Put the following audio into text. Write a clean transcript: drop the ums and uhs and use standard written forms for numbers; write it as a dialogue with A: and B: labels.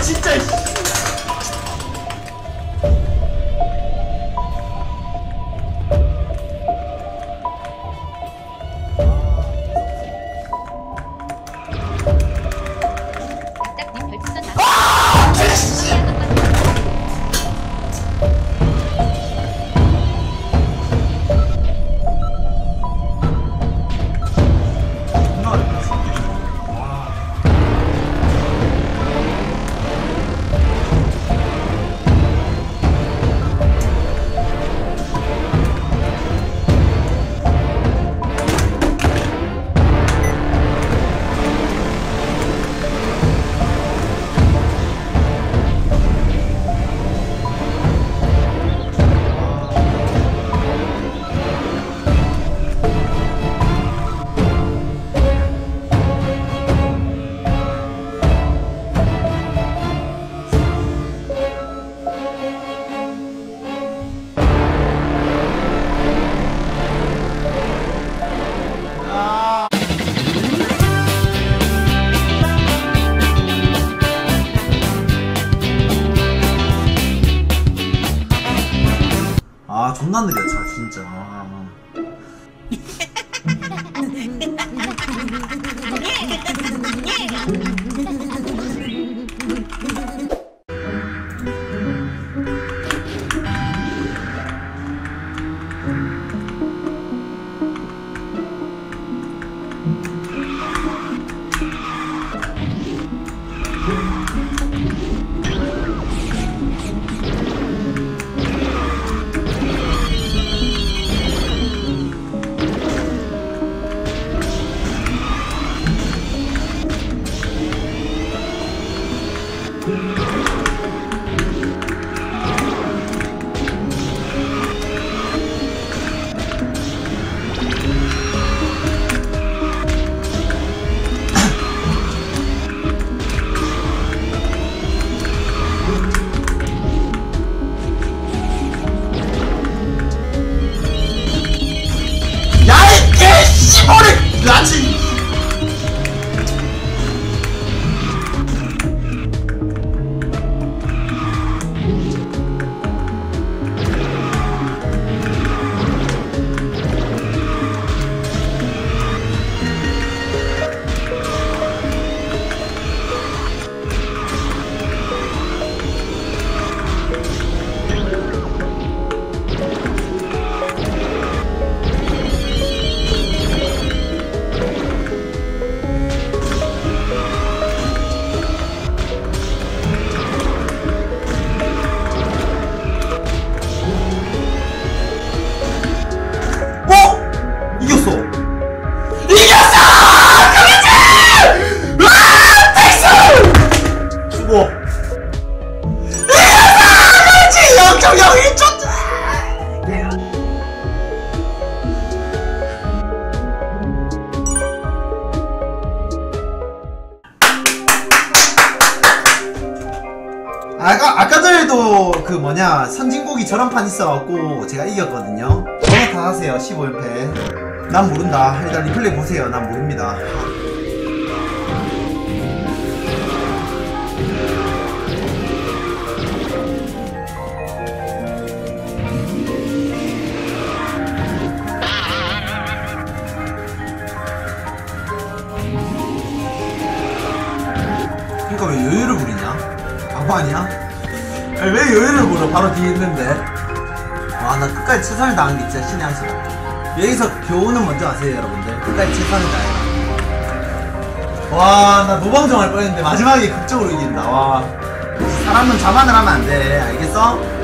A: 진짜. 아 존나 느려 차 진짜. 라지. 아까 전에도 그 뭐냐 선진국이 저런 판 있어갖고 제가 이겼거든요. 전화 다 하세요. 15연패 난 모른다. 일단 리플레이 보세요. 난 모릅니다. 그러니까 왜 여유를 부리냐? 바보 아니야? 아니, 왜 여유를 부려? 바로 뒤에 있는데. 와, 나 끝까지 최선을 다한 게 진짜 신의 한 수다. 여기서 교훈은 먼저 아세요, 여러분들. 끝까지 최선을 다해라. 와, 나 노방정 할 뻔했는데 마지막에 극적으로 이긴다. 와, 사람은 자만을 하면 안 돼. 알겠어?